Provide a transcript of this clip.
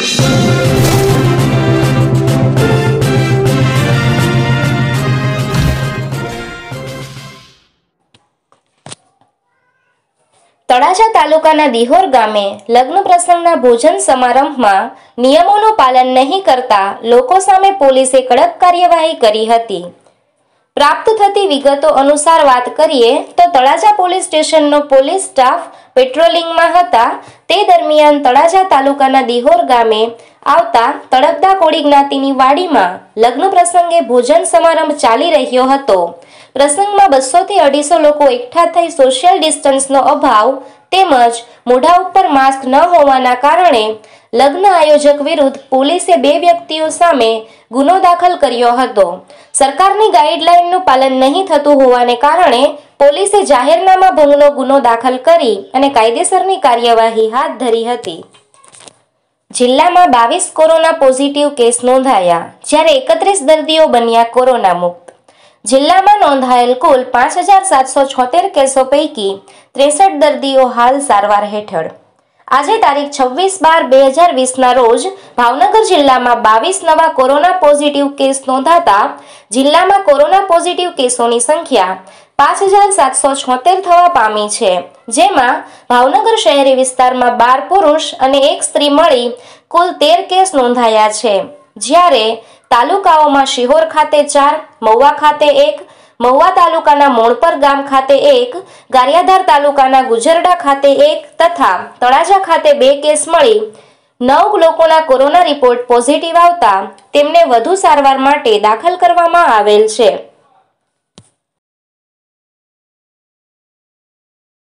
તળાજા તાલુકાના દિહોર ગામે લગ્ન પ્રસંગના ભોજન સમારંભમાં નિયમોનું પાલન નહીં કરતા લોકો સામે પોલીસે કડક કાર્યવાહી કરી હતી। પ્રાપ્ત થતી વિગતો અનુસાર વાત કરીએ તો તળાજા પોલીસ સ્ટેશનનો પોલીસ સ્ટાફ પેટ્રોલિંગમાં હતા તે દરમિયાન તળાજા તાલુકાના દિહોર ગામે આવતા તળપદા કોળી જ્ઞાતિની વાડીમાં લગ્ન પ્રસંગે ભોજન સમારંભ ચાલી રહ્યો હતો। પ્રસંગમાં 200 થી 250 લોકો એકઠા થઈ સોશિયલ ડિસ્ટન્સનો અભાવ તેમજ મોઢા ઉપર માસ્ક ન હોવાના કારણે લગ્ન આયોજક વિરુદ્ધ પોલીસે 2 વ્યક્તિઓ સામે ગુનો દાખલ કર્યો હતો। સરકારની ગાઈડલાઈનનું પાલન નહીં થતું હોવાને કારણે પોલીસે જાહેરનામા ભંગનો ગુનો દાખલ કરી અને કાયદેસરની કાર્યવાહી હાથ ધરી હતી। જિલ્લામાં 22 કોરોના પોઝિટિવ કેસ નોંધાયા જ્યારે 31 દર્દીઓ બન્યા કોરોના મુક્ત। જિલ્લામાં નોંધાયેલ કુલ 5776 કેસો પૈકી 63 દર્દીઓ હાલ સારવાર હેઠળ। આજે તારીખ 26/12/2020ના રોજ ભાવનગર જિલ્લામાં 22 નવા કોરોના પોઝિટિવ કેસ નોંધાતા જિલ્લામાં કોરોના પોઝિટિવ કેસોની સંખ્યા 5776 થવા પામી છે, જેમાં ભાવનગર શહેરી વિસ્તારમાં 12 પુરુષ અને 1 સ્ત્રી મળી કુલ 13 કેસ નોંધાયા છે, જ્યારે તાલુકાઓમાં શિહોર ખાતે 4, મહુવા ખાતે 1, મહુવા તાલુકાના મોણપર ગામ ખાતે 1, ગારિયાધાર તાલુકાના ગુજરડા ખાતે 1 તથા તળાજા ખાતે 2 કેસ મળી 9 લોકોના કોરોના રિપોર્ટ પોઝિટિવ આવતા તેમને વધુ સારવાર માટે દાખલ કરવામાં આવેલ છે।